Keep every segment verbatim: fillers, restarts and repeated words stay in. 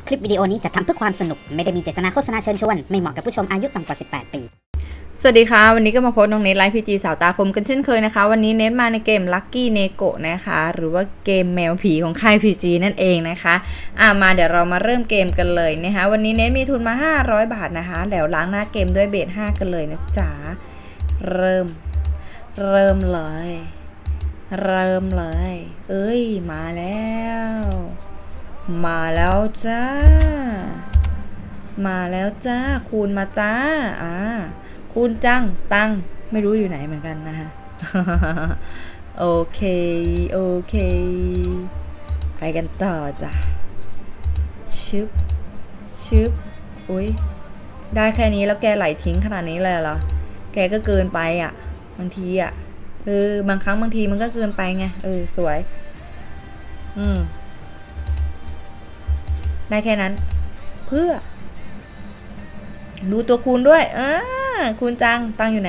คลิปวิดีโอนี้จัดทำเพื่อความสนุกไม่ได้มีเจตนาโฆษณาเชิญชวนไม่เหมาะกับผู้ชมอายุต่ำกว่าสิบแปดปีสวัสดีค่ะวันนี้ก็มาพบน้องเนทไลฟ์พีจีสาวตาคมกันเช่นเคยนะคะวันนี้เนทมาในเกม Lucky Neko นะคะหรือว่าเกมแมวผีของค่าย พี จี นั่นเองนะคะอ่ะมาเดี๋ยวเรามาเริ่มเกมกันเลยนะคะวันนี้เนทมีทุนมาห้าร้อยบาทนะคะแล้วล้างหน้าเกมด้วยเบสห้ากันเลยนะจ๊ะเริ่มเริ่มเลยเริ่มเลยเอ้ยมาแล้วมาแล้วจ้ามาแล้วจ้าคูณมาจ้าอ่าคูณจังตังไม่รู้อยู่ไหนเหมือนกันนะคะ โอเคโอเคไปกันต่อจ้ะชึบชึบอุ้ยได้แค่นี้แล้วแกไหลทิ้งขนาดนี้เลยเหรอแกก็เกินไปอ่ะบางทีอ่ะเออบางครั้งบางทีมันก็เกินไปไงเออสวยอืมได้แค่นั้นเพื่อดูตัวคูณด้วยเออคูณจังตังอยู่ไหน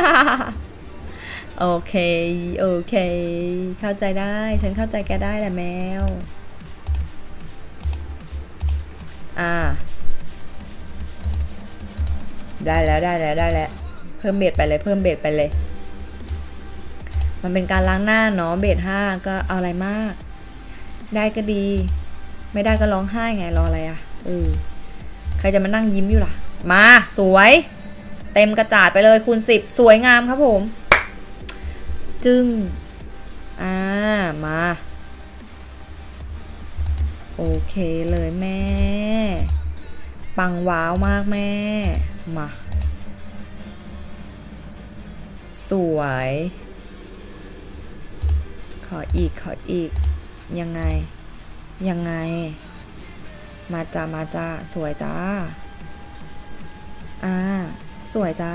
โอเคโอเคเข้าใจได้ฉันเข้าใจแกได้แหละแมวอ่าได้แล้วได้แล้วได้แล้วเพิ่มเบสไปเลยเพิ่มเบสไปเลยมันเป็นการล้างหน้าเนาะเบสห้าก็เอาอะไรมากได้ก็ดีไม่ได้ก็ร้องไห้ไงรออะไรอ่ะเออใครจะมานั่งยิ้มอยู่ล่ะมาสวยเต็มกระจาดไปเลยคูณสิบสวยงามครับผมจึงอ่ามาโอเคเลยแม่ปังว้าวมากแม่มาสวยขออีกขออีกยังไงยังไงมาจ้ามาจ้าสวยจ้าอ่าสวยจ้า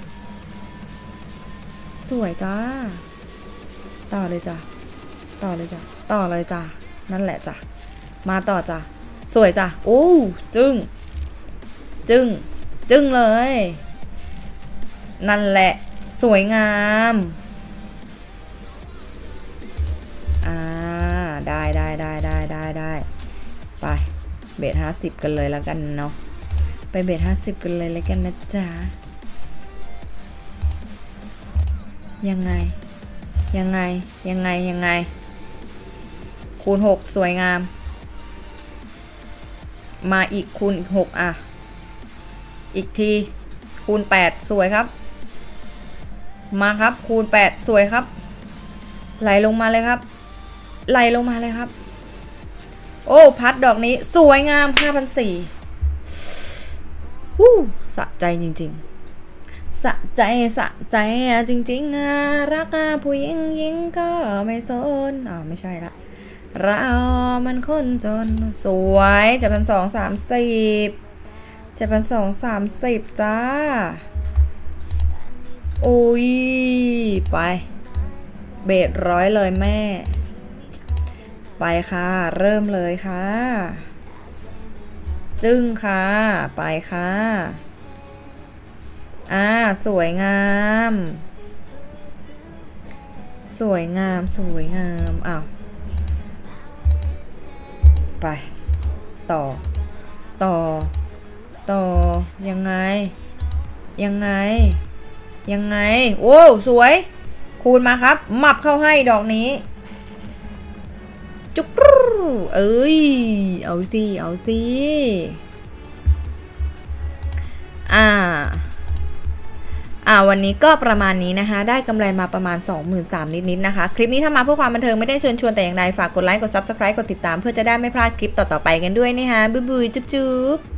สวยจ้าต่อเลยจ้ะต่อเลยจ้ะต่อเลยจ้ะนั่นแหละจ้ะมาต่อจ้ะสวยจ้ะโอ้จึ้งจึ้งจึ้งเลยนั่นแหละสวยงามอ่าได้ได้ได้ได้ได้ได้ไปเบสห้าสิบกันเลยแล้วกันเนาะไปเบสห้าสิบกันเลยแล้วกันนะจ๊ะยังไงยังไงยังไงยังไงคูณหกสวยงามมาอีกคูณหกอ่ะอีกทีคูณแปดสวยครับมาครับคูณแปดสวยครับไหลลงมาเลยครับไหลลงมาเลยครับโอ้พัดดอกนี้สวยงาม ห้าพันสี่ร้อย วู้สะใจจริงๆสะใจสะใจอะจริงๆอะรักอะผู้หญิงยิงก็ไม่สนอ่าไม่ใช่ละเรามันคนจนสวยเจ็ดพันสองสามสิบเจ็ดพันสองสามสิบจ้าโอ้ยไปเบสร้อยเลยแม่ไปค่ะเริ่มเลยค่ะจึ้งค่ะไปค่ะอ่าสวยงามสวยงามสวยงามอ้าวไปต่อต่อต่อยังไงยังไงยังไงโอ้สวยคูณมาครับมับเข้าให้ดอกนี้จุ๊กเอ้ยเอาสิเอาสิอ่าอ่าวันนี้ก็ประมาณนี้นะคะได้กำไรมาประมาณ สองหมื่นสามพัน นิดๆนะคะคลิปนี้ถ้ามาเพื่อความบันเทิงไม่ได้เชิญชวนแต่อย่างใดฝากกดไลค์กด ซับสไครบ์ กดติดตามเพื่อจะได้ไม่พลาดคลิปต่อๆไปกันด้วยนะคะบ๊ายบายจุ๊บๆ